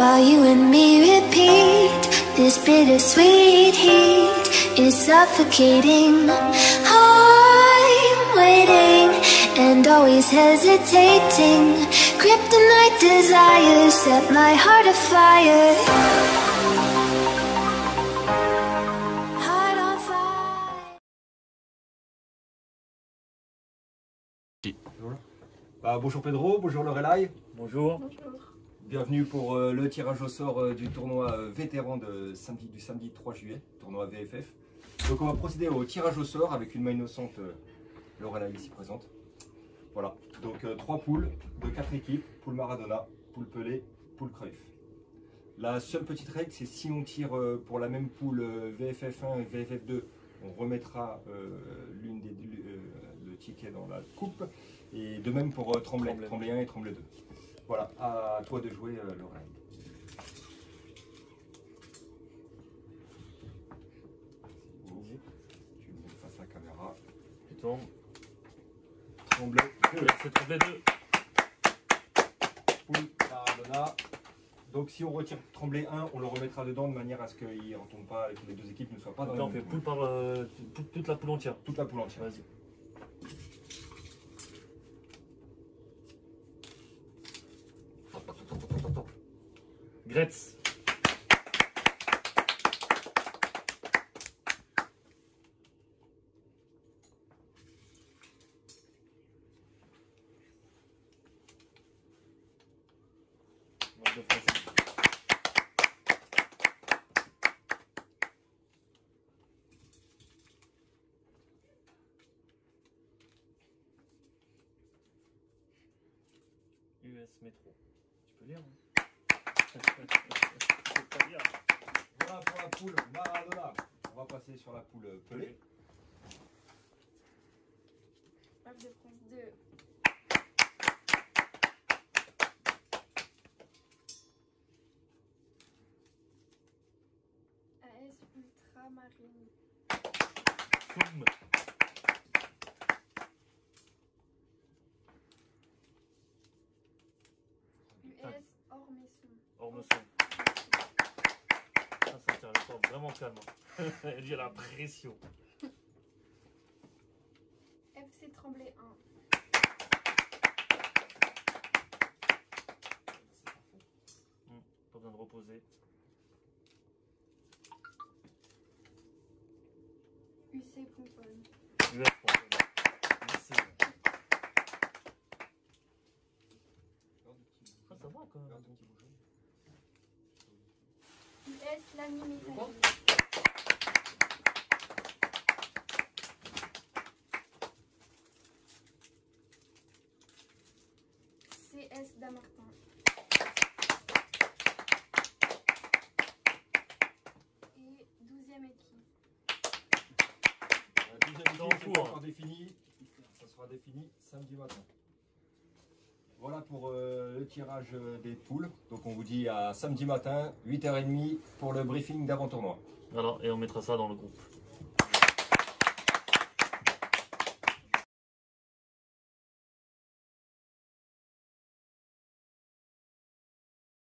while you and me repeat. This bittersweet heat is suffocating. I'm waiting and always hesitating. Kryptonite desires set my heart afire. Heart on fire. Bonjour Pedro, bonjour Lorelai. Bonjour. Bienvenue pour le tirage au sort du tournoi vétéran du samedi 3 juillet, tournoi VFF. Donc on va procéder au tirage au sort avec une main innocente, Lorelai ici présente. Voilà, donc 3 poules de 4 équipes, poule Maradona, poule Pelé, poule Cruyff. La seule petite règle, c'est si on tire pour la même poule VFF1 et VFF2, on remettra le ticket dans la coupe. Et de même pour Tremblay 1 et Tremblay 2. Voilà, à toi de jouer Lorelai. Tu me mets face à la caméra. Tu tombes. Tremblay 2. C'est Tremblay 2. Poule Maradona. Donc si on retire Tremblay 1, on le remettra dedans de manière à ce qu'il ne retombe pas et que les deux équipes ne soient pas dans Là, la on fait même poule par toute la poule entière. Toute la poule entière. Vas-y. Gretz. US Métro. Tu peux lire hein? C'est pas lire. Voilà pour la poule Maradona. On va passer sur la poule Pelé. F de France 2. AS Ultramarine. Soum. US Ormesson. Ormesson. Ah, ça tient le sort vraiment calme. Elle dit à la pression. FC Tremblay 1. Pas besoin de reposer. UC Pomponne. US pour lycée. Ah, ça va quand même. US Lamy Messagerie. CS Damartin. Et 12e équipe. La deuxième équipe en n'est pas cours. encore définie. Ça sera défini samedi matin. Voilà pour le tirage des poules. Donc on vous dit à samedi matin, 8h30 pour le briefing d'avant-tournoi. Voilà, et on mettra ça dans le groupe.